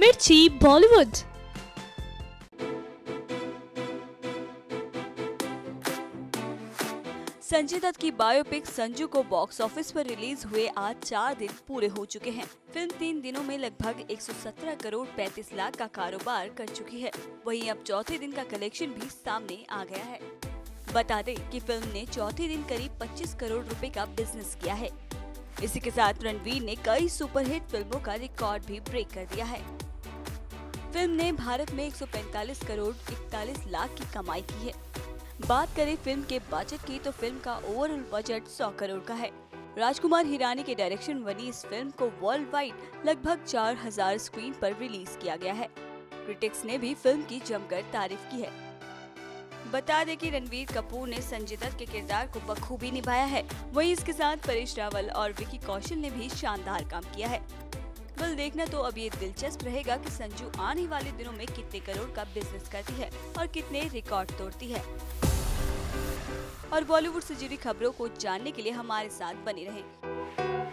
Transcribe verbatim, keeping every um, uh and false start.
मिर्ची बॉलीवुड। संजय दत्त की बायोपिक संजू को बॉक्स ऑफिस पर रिलीज हुए आज चार दिन पूरे हो चुके हैं। फिल्म तीन दिनों में लगभग एक सौ सत्रह करोड़ पैंतीस लाख का कारोबार कर चुकी है। वहीं अब चौथे दिन का कलेक्शन भी सामने आ गया है। बता दें कि फिल्म ने चौथे दिन करीब पच्चीस करोड़ रुपए का बिजनेस किया है। इसी के साथ रणवीर ने कई सुपरहिट फिल्मों का रिकॉर्ड भी ब्रेक कर दिया है। फिल्म ने भारत में एक सौ पैंतालीस करोड़ इकतालीस लाख की कमाई की है। बात करें फिल्म के बजट की तो फिल्म का ओवरऑल बजट सौ करोड़ का है। राजकुमार हिरानी के डायरेक्शन बनी इस फिल्म को वर्ल्ड वाइड लगभग चार हज़ार स्क्रीन पर रिलीज किया गया है। क्रिटिक्स ने भी फिल्म की जमकर तारीफ की है। बता दें कि रणवीर कपूर ने संजय दत्त के किरदार को बखूबी निभाया है। वहीं इसके साथ परेश रावल और विकी कौशल ने भी शानदार काम किया है। बल देखना तो अब ये दिलचस्प रहेगा कि संजू आने वाले दिनों में कितने करोड़ का बिजनेस करती है और कितने रिकॉर्ड तोड़ती है। और बॉलीवुड से जुड़ी खबरों को जानने के लिए हमारे साथ बने रहें।